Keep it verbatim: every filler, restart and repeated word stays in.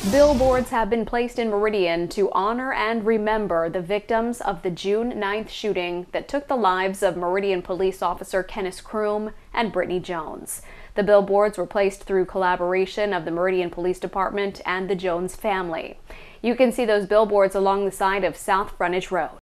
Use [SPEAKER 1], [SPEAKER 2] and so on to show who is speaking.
[SPEAKER 1] Billboards have been placed in Meridian to honor and remember the victims of the June ninth shooting that took the lives of Meridian police officer Kennis Croom and Brittany Jones. The billboards were placed through collaboration of the Meridian Police Department and the Jones family. You can see those billboards along the side of South Frontage Road.